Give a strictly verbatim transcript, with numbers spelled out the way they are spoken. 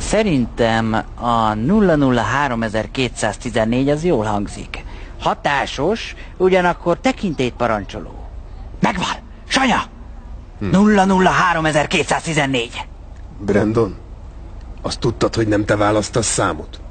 Szerintem a nulla nulla három kétszáztizennégy az jól hangzik. Hatásos, ugyanakkor tekintélyt parancsoló. Megvan! Sanya! Hm. nulla nulla három kétszáztizennégy. Brandon, azt tudtad, hogy nem te választasz számot?